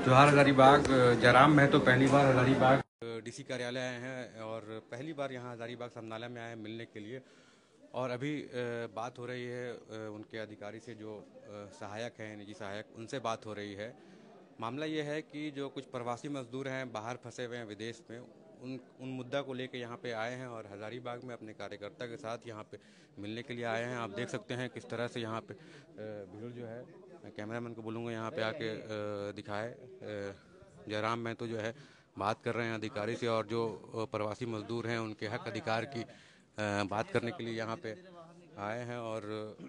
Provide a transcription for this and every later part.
जोहार हजारीबाग। जयराम महतो पहली बार हजारीबाग डीसी कार्यालय आए हैं और पहली बार यहाँ हजारीबाग समनाला में आए हैं मिलने के लिए। और अभी बात हो रही है उनके अधिकारी से, जो सहायक हैं, निजी सहायक, उनसे बात हो रही है। मामला ये है कि जो कुछ प्रवासी मजदूर हैं, बाहर फंसे हुए हैं विदेश में, उन मुद्दा को लेकर यहाँ पे आए हैं और हजारीबाग में अपने कार्यकर्ता के साथ यहाँ पे मिलने के लिए आए हैं। आप देख सकते हैं किस तरह से यहाँ पे भीड़ जो है, मैं कैमरामैन को बोलूँगा यहाँ पे आके दिखाए। जयराम महतो जो है बात कर रहे हैं अधिकारी से, और जो प्रवासी मजदूर हैं उनके हक अधिकार की बात करने के लिए यहाँ पे आए हैं। और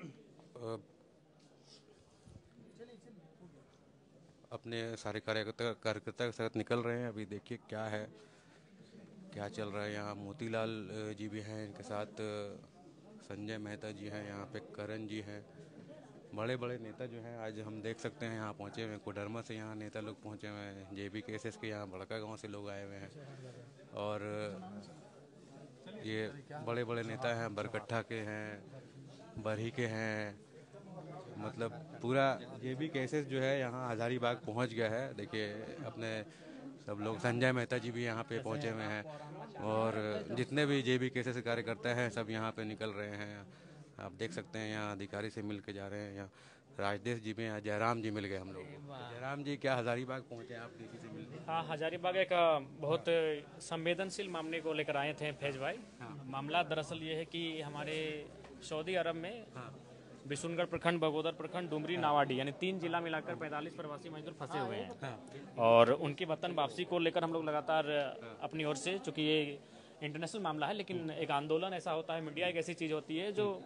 अपने सारे कार्यकर्ता के साथ निकल रहे हैं। अभी देखिए क्या है, क्या चल रहा है यहाँ। मोतीलाल जी भी हैं इनके साथ, संजय मेहता जी हैं यहाँ पे, करण जी हैं, बड़े बड़े नेता जो हैं आज हम देख सकते हैं यहाँ पहुँचे हुए हैं। कोडरमा से यहाँ नेता लोग पहुँचे हुए हैं, JBKSS के यहाँ बड़का गांव से लोग आए हुए हैं। और ये बड़े बड़े नेता हैं, बरकट्ठा के हैं, बरही के हैं, मतलब पूरा JBKSS जो है यहाँ हजारीबाग पहुँच गया है। देखिए अपने सब लोग, संजय मेहता जी भी यहाँ पे पहुँचे हुए हैं, और जितने भी JBKSS कार्यकर्ता हैं सब यहाँ पे निकल रहे हैं। आप देख सकते हैं यहाँ अधिकारी से मिल के जा रहे हैं। यहाँ राजदेश जी में, यहाँ जयराम जी मिल गए हम लोग। जयराम जी, क्या हजारीबाग पहुँचे आप डीसी से मिलने? हाँ, हजारीबाग एक बहुत संवेदनशील मामले को लेकर आए थे फैज भाई। मामला दरअसल ये है कि हमारे सऊदी अरब में बिशुनगढ़ प्रखंड, बगोदर प्रखंड, डुमरी, नावाडी, यानी 3 जिला मिलाकर 45 प्रवासी मजदूर फंसे हुए हैं। और उनकी वतन वापसी को लेकर हम लोग लगातार अपनी ओर से, चूँकि ये इंटरनेशनल मामला है, लेकिन एक आंदोलन ऐसा होता है, मीडिया एक ऐसी चीज़ होती है जो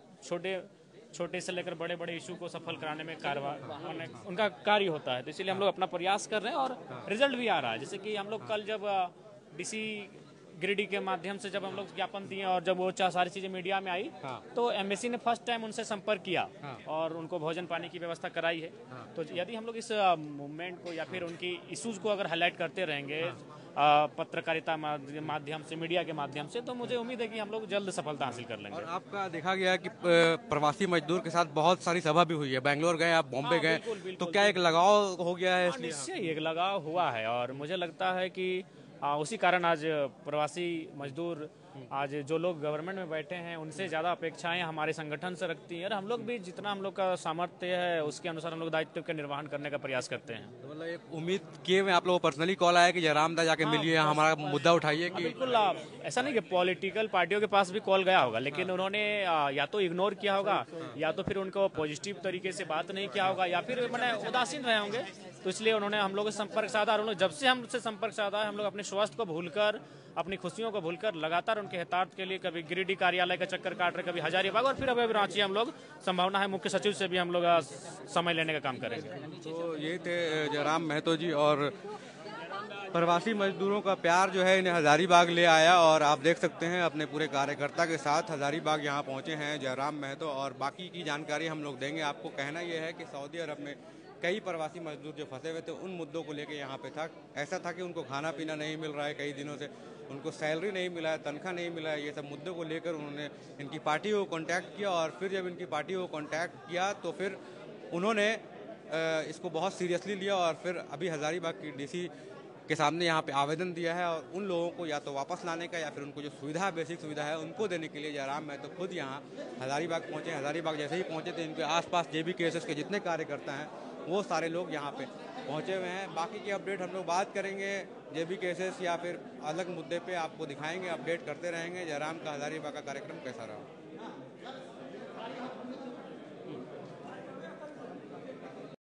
छोटे से लेकर बड़े बड़े इशू को सफल कराने में उनका कार्य होता है। तो इसीलिए हम लोग अपना प्रयास कर रहे हैं और रिजल्ट भी आ रहा है। जैसे कि हम लोग कल जब डीसी गिरिडीह के माध्यम से जब हम लोग ज्ञापन दिए और जब वो सारी चीज़ें मीडिया में आई, तो एमबेसी ने फर्स्ट टाइम उनसे संपर्क किया और उनको भोजन पानी की व्यवस्था कराई है। तो यदि हम लोग इस मूवमेंट को या फिर उनकी इश्यूज को अगर हाईलाइट करते रहेंगे पत्रकारिता माध्यम से, मीडिया के माध्यम से, तो मुझे उम्मीद है कि हम लोग जल्द सफलता हासिल कर लेंगे। और आपका देखा गया है कि प्रवासी मजदूर के साथ बहुत सारी सभा भी हुई है, बैंगलोर गए आप, बॉम्बे गए, तो क्या एक लगाव हो गया है? निश्चय एक लगाव हुआ है और मुझे लगता है कि उसी कारण आज प्रवासी मजदूर, आज जो लोग गवर्नमेंट में बैठे हैं, उनसे ज़्यादा अपेक्षाएं हमारे संगठन से रखती हैं और हम लोग भी जितना हम लोग का सामर्थ्य है उसके अनुसार हम लोग दायित्व का निर्वहन करने का प्रयास करते हैं। तो मतलब एक उम्मीद किए में आप लोगों को पर्सनली कॉल आया कि जयराम दा जाके मिलिए, हमारा मुद्दा उठाइए कि? बिल्कुल, ऐसा नहीं कि पॉलिटिकल पार्टियों के पास भी कॉल गया होगा, लेकिन उन्होंने या तो इग्नोर किया होगा या तो फिर उनको पॉजिटिव तरीके से बात नहीं किया होगा या फिर मैंने उदासीन रहे होंगे। तो इसलिए उन्होंने हम लोग से संपर्क साधा और जब से हमसे संपर्क साधा है, हम लोग अपने स्वास्थ्य को भूलकर, अपनी खुशियों को भूलकर लगातार उनके हितार्थ के लिए कभी गिरिडीह कार्यालय का चक्कर काट रहे, कभी हजारीबाग, और फिर अभी रांची हम लोग, संभावना है मुख्य सचिव से भी हम लोग समय लेने का काम करेंगे। तो ये थे जयराम महतो जी, और प्रवासी मजदूरों का प्यार जो है इन्हें हजारीबाग ले आया। और आप देख सकते हैं अपने पूरे कार्यकर्ता के साथ हजारीबाग यहाँ पहुँचे हैं जयराम महतो, और बाकी की जानकारी हम लोग देंगे आपको। कहना यह है कि सऊदी अरब में कई प्रवासी मजदूर जो फंसे हुए थे, उन मुद्दों को लेकर यहाँ पे था। ऐसा था कि उनको खाना पीना नहीं मिल रहा है कई दिनों से, उनको सैलरी नहीं मिला है, तनख्वाह नहीं मिला है। ये सब मुद्दों को लेकर उन्होंने इनकी पार्टी को कॉन्टैक्ट किया, और फिर जब इनकी पार्टी को कॉन्टैक्ट किया तो फिर उन्होंने इसको बहुत सीरियसली लिया, और फिर अभी हजारीबाग की डीसी के सामने यहाँ पे आवेदन दिया है, और उन लोगों को या तो वापस लाने का या फिर उनको जो सुविधा, बेसिक सुविधा है, उनको देने के लिए जयराम महतो खुद यहाँ हजारीबाग पहुँचे। हजारीबाग जैसे ही पहुँचे तो इनके आसपास JBKSS के जितने कार्यकर्ता हैं वो सारे लोग यहाँ पे पहुँचे हुए हैं। बाकी की अपडेट हम लोग बात करेंगे JBKSS या फिर अलग मुद्दे पे आपको दिखाएंगे, अपडेट करते रहेंगे। जयराम का हजारीबाग का कार्यक्रम कैसा रहा।